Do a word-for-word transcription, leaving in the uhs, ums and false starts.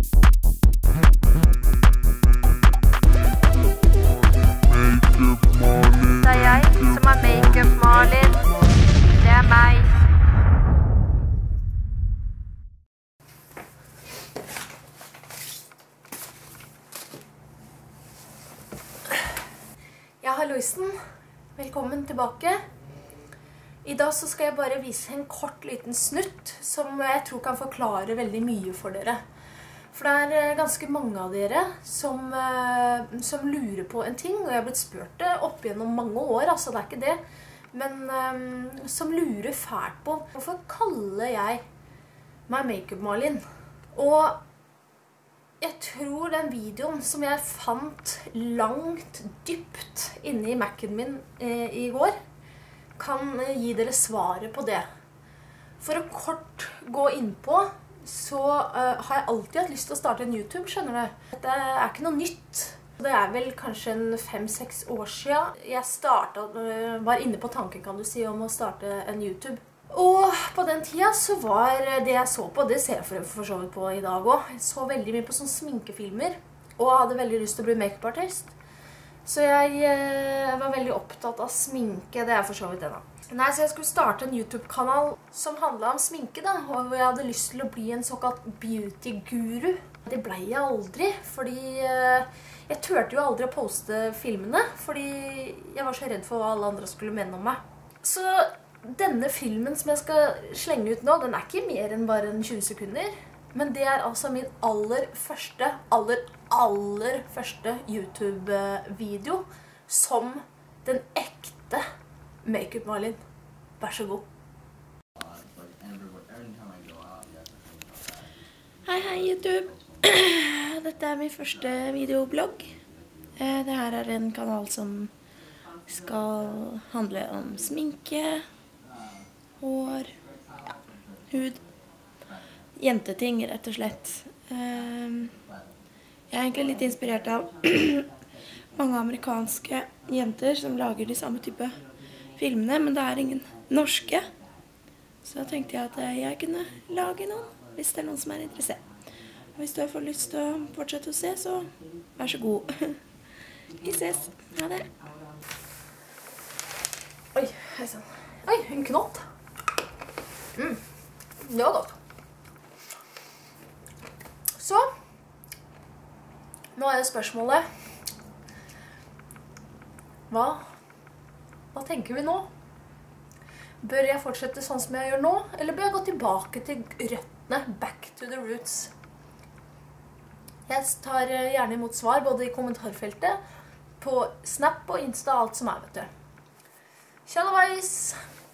Det er jeg som er Makeup-Malin. Det er meg. Ja, halloisen. Velkommen tilbake. I dag så skal jeg bare vise en kort liten snutt som jeg tror kan forklare veldig mye for dere. For det er ganske mange av dere som, som lurer på en ting, og jeg har blitt spurt det opp gjennom mange år, altså det er ikke det, men um, som lurer fælt på hvorfor kaller jeg meg Makeup-Malin. Og jeg tror den videoen som jeg fant langt dypt inne i Mac'en min eh, i går, kan gi dere svaret på det. For å kort gå inn på, så uh, har jeg alltid hatt lyst til å starte en YouTube, skjønner du? Dette er ikke noe nytt. Det er vel kanskje en fem-seks år siden. Jeg startet, uh, var inne på tanken, kan du si, om å starte en YouTube. Og på den tida så var det jeg så på, det ser jeg for, for så vidt på i dag også. Jeg så veldig mye på sånne sminkefilmer, og hadde veldig lyst til å bli make-up-artist. Så jeg uh, var veldig opptatt av sminke, det er for så vidt det da. Nei, så jeg skulle starte en YouTube-kanal som handlet om sminke da, og jeg hadde lyst til å bli en såkalt beauty-guru. Det ble jeg aldri, fordi uh, jeg turte jo aldri å poste filmene, fordi jeg var så redd for hva alle andre skulle mene om meg. Så denne filmen som jeg skal slenge ut nå, den er ikke mer enn bare en tjue sekunder, men det er altså min aller første, aller, aller første YouTube-video som den ekte Makeup-Malin. Vær så god. Hei, hei YouTube. Dette er min første videoblogg. Det her er en kanal som skal handle om sminke, hår, hud, jenteting rett og slett. Jeg er egentlig litt inspirert av mange amerikanske jenter som lager de samme type filmene, men det er ingen norske. Så da tenkte jeg at jeg kunne lage noen, hvis det er noen som er interessert. Og hvis du får lyst til å fortsette å se, så vær så god. Vi ses. Ha det. Oi, hei sann. Oi, en knott. Mm, det var godt. Så, nå er det spørsmålet. Hva? Hva tenker vi nå? Bør jeg fortsette sånn som jeg gjør nå? Eller bør jeg gå tilbake til røttene? Back to the roots. Jeg tar gjerne imot svar både i kommentarfeltet, på Snap og Insta, alt som er, vet du. Tjallavais!